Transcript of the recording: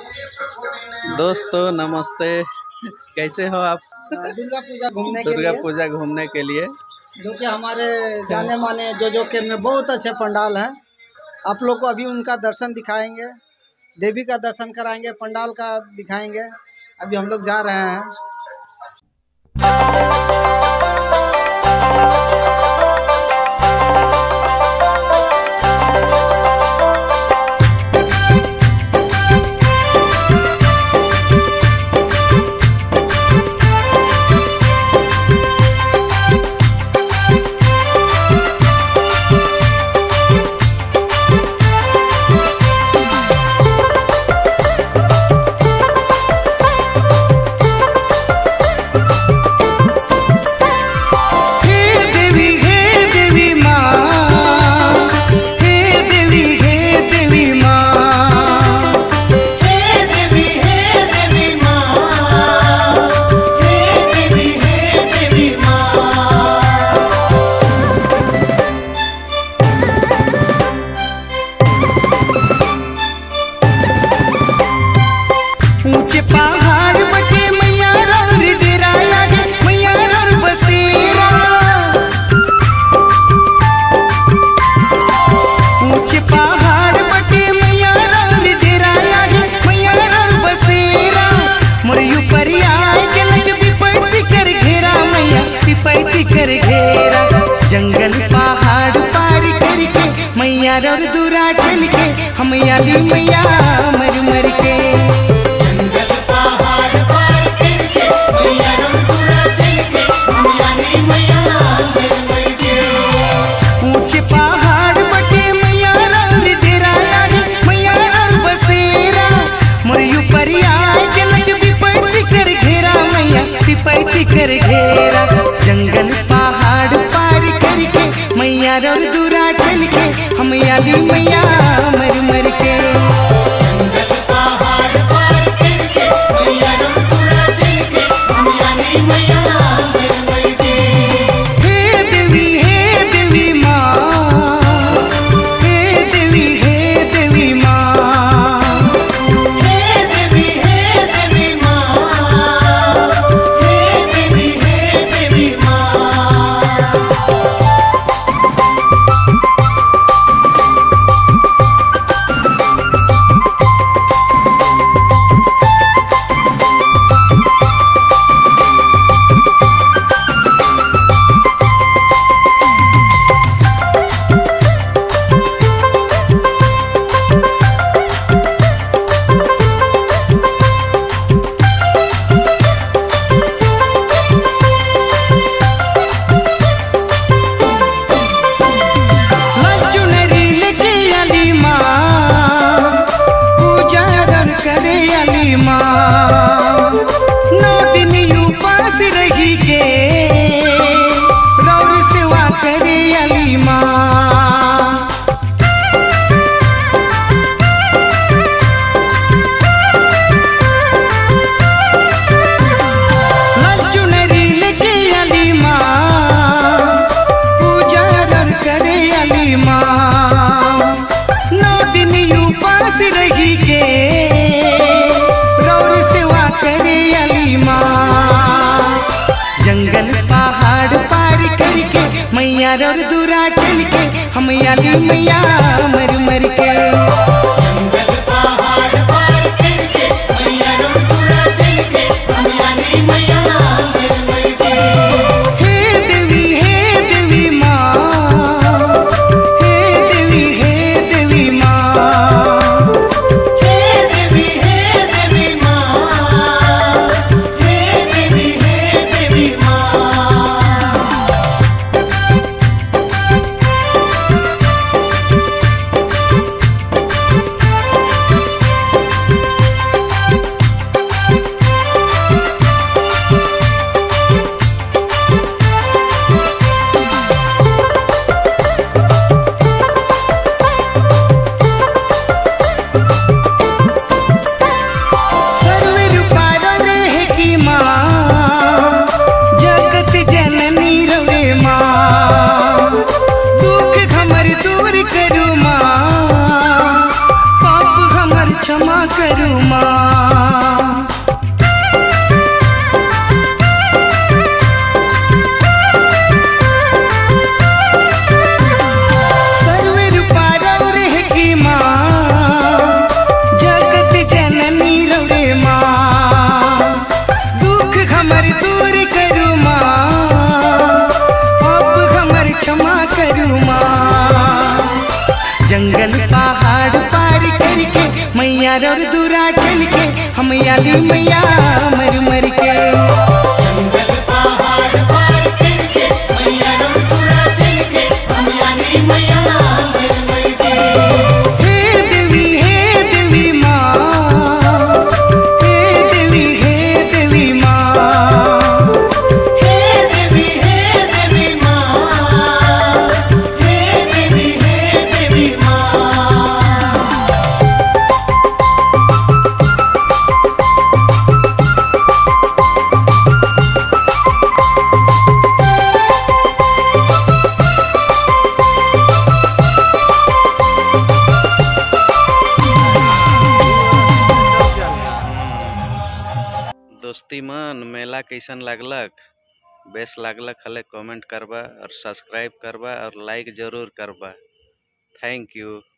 दोस्तों नमस्ते, कैसे हो आप? दुर्गा पूजा घूमने के लिए जो कि हमारे जाने माने जो के में बहुत अच्छे पंडाल हैं। आप लोग को अभी उनका दर्शन दिखाएंगे, देवी का दर्शन कराएंगे, पंडाल का दिखाएंगे। अभी हम लोग जा रहे हैं। जंगल पहाड़ पार करके मैया और दूरा चल के हम आली मैया मर मर के। जंगल पहाड़ पार करके मैया और दूरा चल के हम आली मैया मर मर के। ऊंचे पहाड़ बटे मैया और डेरा मैया और बसेरा मरयू पर आए जलक विपत्ति कर घेरा मैया विपत्ति कर घेरा। जंगल पहाड़ पार करके मैया और दूरा चल के हम आली मैया मर मर के। जंगल पहाड़ पार करके मैया और दूरा चल के हम आली मैया मर मर के। हे देवी माँ, हे देवी माँ, हे देवी माँ, हे देवी माँ। जंगल पहाड़ पार करके मैया और दूरा चल के हम आली मैया मर मर के। जंगल पहाड़ पार करके मैया और दूरा चल के हम आली मैया मर मर के। हे देवी माँ, हे देवी माँ, हे देवी माँ, हे देवी माँ। करू माँ। सर्वरूपा रौरे की माँ, जगत जननी रौरे माँ। दुख हमर दूर करू माँ, पाप हमर क्षमा करू माँ। जंगल पहाड़ पार करके मैया रौर दूरा चल के हम आली मैया मर मर के। जंगल पहाड़ पार करके मैया रौर दूरा चल के हम आली मैया मर मर के। हे देवी माँ, हे देवी माँ। हे देवी माँ, हे देवी माँ। दोस्ती मन मेला कैसन लागलक, बेस लागलक हले कमेंट करबा और सब्सक्राइब करबा और लाइक जरूर करबा। Thank you.